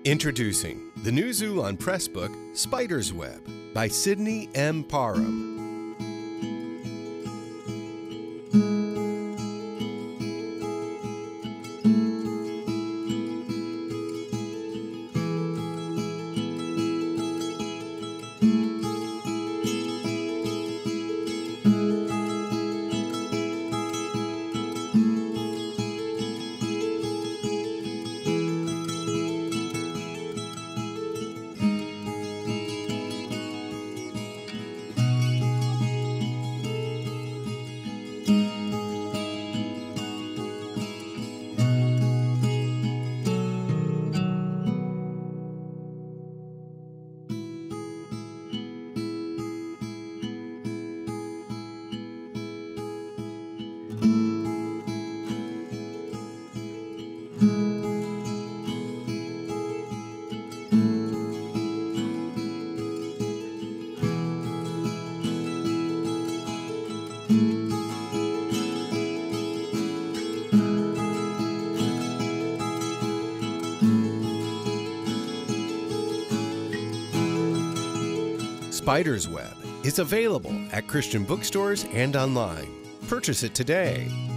Introducing the new Zoo on Pressbook, Spider's Web by Sydney M. Parham. Spider's Web is available at Christian bookstores and online. Purchase it today.